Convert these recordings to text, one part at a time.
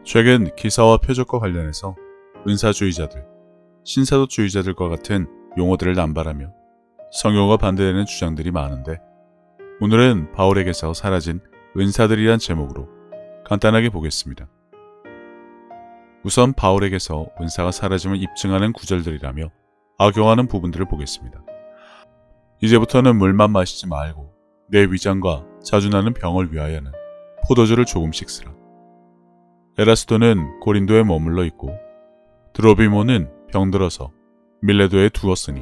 최근 기사와 표적과 관련해서 은사주의자들, 신사도주의자들과 같은 용어들을 남발하며 성경과 반대되는 주장들이 많은데, 오늘은 바울에게서 사라진 은사들이란 제목으로 간단하게 보겠습니다. 우선 바울에게서 은사가 사라짐을 입증하는 구절들이라며 악용하는 부분들을 보겠습니다. 이제부터는 물만 마시지 말고 내 위장과 자주 나는 병을 위하여는 포도주를 조금씩 쓰라. 에라스도는 고린도에 머물러 있고 드로비모는 병들어서 밀레도에 두었으니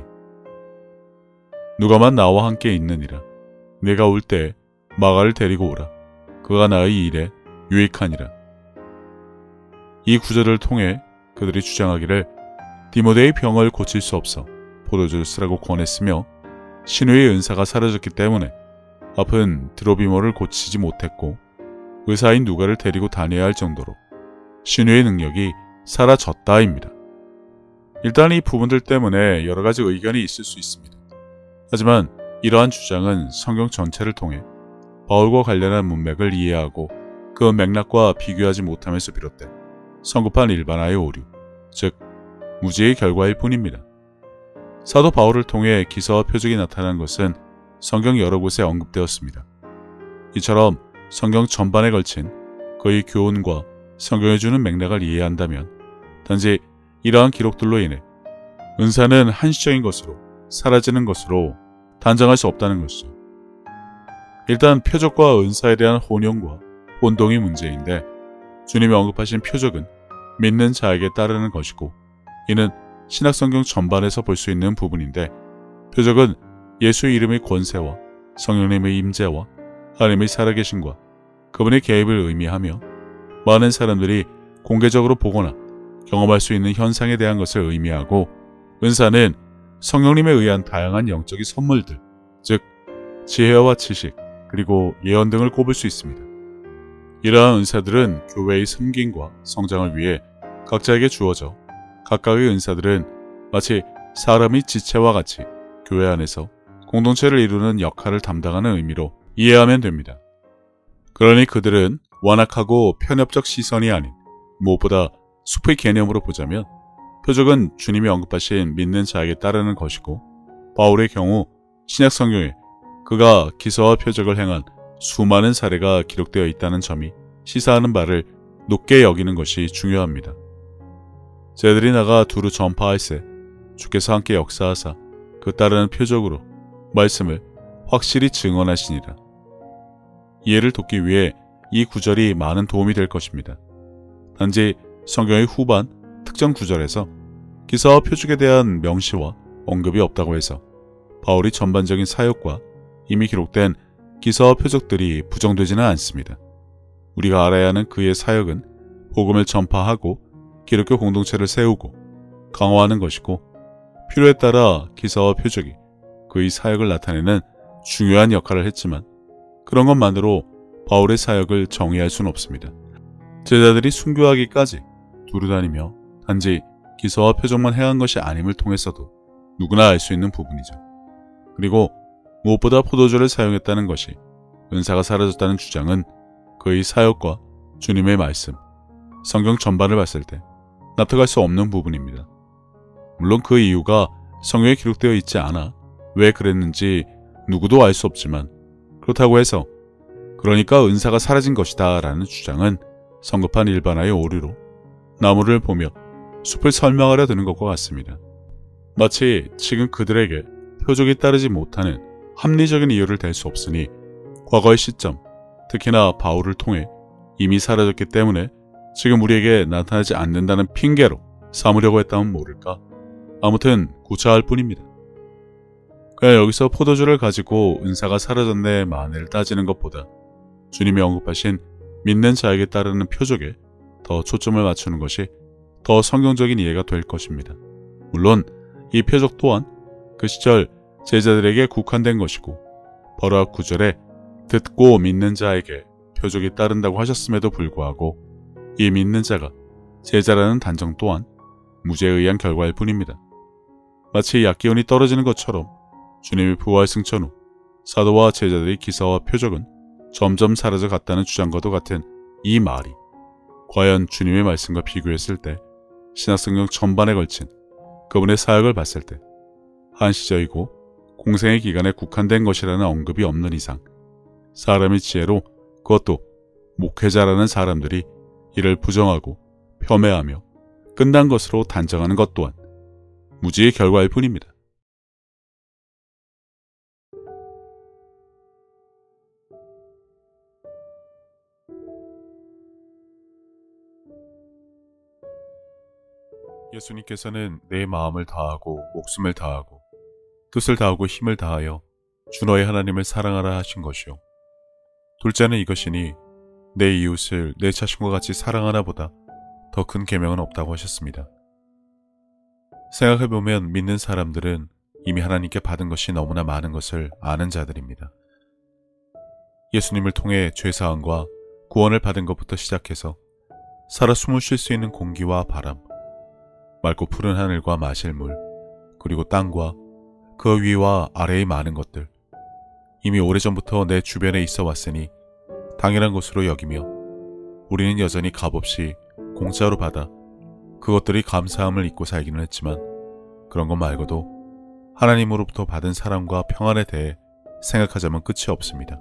누가만 나와 함께 있느니라. 내가 올 때 마가를 데리고 오라. 그가 나의 일에 유익하니라. 이 구절을 통해 그들이 주장하기를 디모데의 병을 고칠 수 없어 포도주를 쓰라고 권했으며, 신우의 은사가 사라졌기 때문에 아픈 드로비모를 고치지 못했고 의사인 누가를 데리고 다녀야 할 정도로 신우의 능력이 사라졌다입니다. 일단 이 부분들 때문에 여러가지 의견이 있을 수 있습니다. 하지만 이러한 주장은 성경 전체를 통해 바울과 관련한 문맥을 이해하고 그 맥락과 비교하지 못함에서 비롯된 성급한 일반화의 오류, 즉 무지의 결과일 뿐입니다. 사도 바울을 통해 기사와 표적이 나타난 것은 성경 여러 곳에 언급되었습니다. 이처럼 성경 전반에 걸친 그의 교훈과 성경에 주는 맥락을 이해한다면 단지 이러한 기록들로 인해 은사는 한시적인 것으로 사라지는 것으로 단정할 수 없다는 것이죠. 일단 표적과 은사에 대한 혼용과 혼동이 문제인데, 주님이 언급하신 표적은 믿는 자에게 따르는 것이고, 이는 신약성경 전반에서 볼 수 있는 부분인데, 표적은 예수의 이름의 권세와 성령님의 임재와 하나님의 살아계심과 그분의 개입을 의미하며, 많은 사람들이 공개적으로 보거나 경험할 수 있는 현상에 대한 것을 의미하고, 은사는 성령님에 의한 다양한 영적인 선물들, 즉 지혜와 지식, 그리고 예언 등을 꼽을 수 있습니다. 이러한 은사들은 교회의 섬김과 성장을 위해 각자에게 주어져, 각각의 은사들은 마치 사람의 지체와 같이 교회 안에서 공동체를 이루는 역할을 담당하는 의미로 이해하면 됩니다. 그러니 그들은 완악하고 편협적 시선이 아닌 무엇보다 숲의 개념으로 보자면, 표적은 주님이 언급하신 믿는 자에게 따르는 것이고, 바울의 경우 신약 성경에 그가 기사와 표적을 행한 수많은 사례가 기록되어 있다는 점이 시사하는 바를 높게 여기는 것이 중요합니다. 제들이 나가 두루 전파할세 주께서 함께 역사하사 그 따르는 표적으로 말씀을 확실히 증언하시니라. 이해를 돕기 위해 이 구절이 많은 도움이 될 것입니다. 단지 성경의 후반 특정 구절에서 기사와 표적에 대한 명시와 언급이 없다고 해서 바울이 전반적인 사역과 이미 기록된 기사와 표적들이 부정되지는 않습니다. 우리가 알아야 하는 그의 사역은 복음을 전파하고 기독교 공동체를 세우고 강화하는 것이고, 필요에 따라 기사와 표적이 그의 사역을 나타내는 중요한 역할을 했지만, 그런 것만으로 바울의 사역을 정의할 수는 없습니다. 제자들이 순교하기까지 두루다니며 단지 기사와 표적만 행한 것이 아님을 통해서도 누구나 알 수 있는 부분이죠. 그리고 무엇보다 포도주를 사용했다는 것이 은사가 사라졌다는 주장은 그의 사역과 주님의 말씀, 성경 전반을 봤을 때 납득할 수 없는 부분입니다. 물론 그 이유가 성경에 기록되어 있지 않아 왜 그랬는지 누구도 알 수 없지만, 그렇다고 해서 그러니까 은사가 사라진 것이다 라는 주장은 성급한 일반화의 오류로 나무를 보며 숲을 설명하려 드는 것과 같습니다. 마치 지금 그들에게 표적이 따르지 못하는 합리적인 이유를 댈 수 없으니 과거의 시점, 특히나 바울을 통해 이미 사라졌기 때문에 지금 우리에게 나타나지 않는다는 핑계로 삼으려고 했다면 모를까. 아무튼 구차할 뿐입니다. 그냥 여기서 포도주를 가지고 은사가 사라졌네 마네를 따지는 것보다 주님이 언급하신 믿는 자에게 따르는 표적에 더 초점을 맞추는 것이 더 성경적인 이해가 될 것입니다. 물론 이 표적 또한 그 시절 제자들에게 국한된 것이고, 바로 앞 구절에 듣고 믿는 자에게 표적이 따른다고 하셨음에도 불구하고 이 믿는 자가 제자라는 단정 또한 무죄에 의한 결과일 뿐입니다. 마치 약기운이 떨어지는 것처럼 주님이 부활 승천 후 사도와 제자들의 기사와 표적은 점점 사라져 갔다는 주장과도 같은 이 말이 과연 주님의 말씀과 비교했을 때 신약성경 전반에 걸친 그분의 사역을 봤을 때 한시적이고 공생의 기간에 국한된 것이라는 언급이 없는 이상 사람의 지혜로 그것도 목회자라는 사람들이 이를 부정하고 폄훼하며 끝난 것으로 단정하는 것 또한 무지의 결과일 뿐입니다. 예수님께서는 내 마음을 다하고 목숨을 다하고 뜻을 다하고 힘을 다하여 주 너의 하나님을 사랑하라 하신 것이요. 둘째는 이것이니 내 이웃을 내 자신과 같이 사랑하나보다 더 큰 계명은 없다고 하셨습니다. 생각해보면 믿는 사람들은 이미 하나님께 받은 것이 너무나 많은 것을 아는 자들입니다. 예수님을 통해 죄사함과 구원을 받은 것부터 시작해서 살아 숨을 쉴 수 있는 공기와 바람, 맑고 푸른 하늘과 마실 물, 그리고 땅과 그 위와 아래의 많은 것들, 이미 오래전부터 내 주변에 있어 왔으니 당연한 것으로 여기며 우리는 여전히 값없이 공짜로 받아 그것들이 감사함을 잊고 살기는 했지만 그런 것 말고도 하나님으로부터 받은 사랑과 평안에 대해 생각하자면 끝이 없습니다.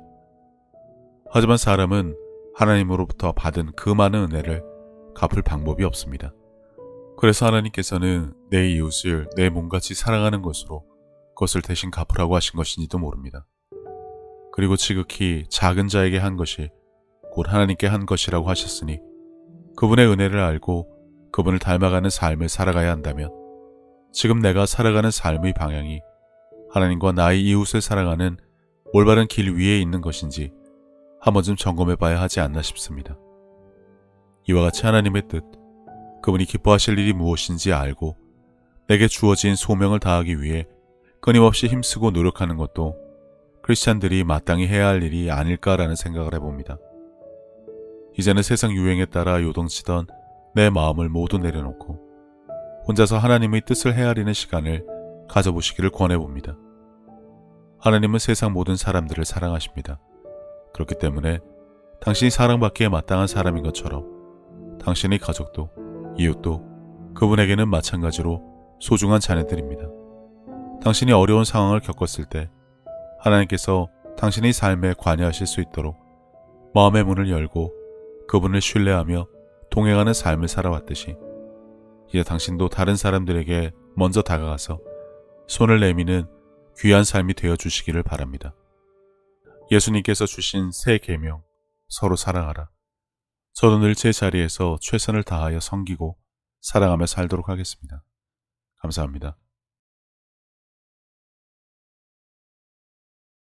하지만 사람은 하나님으로부터 받은 그 많은 은혜를 갚을 방법이 없습니다. 그래서 하나님께서는 내 이웃을 내 몸같이 사랑하는 것으로 그것을 대신 갚으라고 하신 것인지도 모릅니다. 그리고 지극히 작은 자에게 한 것이 곧 하나님께 한 것이라고 하셨으니 그분의 은혜를 알고 그분을 닮아가는 삶을 살아가야 한다면 지금 내가 살아가는 삶의 방향이 하나님과 나의 이웃을 사랑하는 올바른 길 위에 있는 것인지 한 번쯤 점검해 봐야 하지 않나 싶습니다. 이와 같이 하나님의 뜻, 그분이 기뻐하실 일이 무엇인지 알고 내게 주어진 소명을 다하기 위해 끊임없이 힘쓰고 노력하는 것도 크리스찬들이 마땅히 해야 할 일이 아닐까라는 생각을 해봅니다. 이제는 세상 유행에 따라 요동치던 내 마음을 모두 내려놓고 혼자서 하나님의 뜻을 헤아리는 시간을 가져보시기를 권해봅니다. 하나님은 세상 모든 사람들을 사랑하십니다. 그렇기 때문에 당신이 사랑받기에 마땅한 사람인 것처럼 당신의 가족도 이웃도 그분에게는 마찬가지로 소중한 자녀들입니다. 당신이 어려운 상황을 겪었을 때 하나님께서 당신의 삶에 관여하실 수 있도록 마음의 문을 열고 그분을 신뢰하며 동행하는 삶을 살아왔듯이 이제 당신도 다른 사람들에게 먼저 다가가서 손을 내미는 귀한 삶이 되어주시기를 바랍니다. 예수님께서 주신 새 계명, 서로 사랑하라. 저도 늘 제 자리에서 최선을 다하여 섬기고 사랑하며 살도록 하겠습니다. 감사합니다.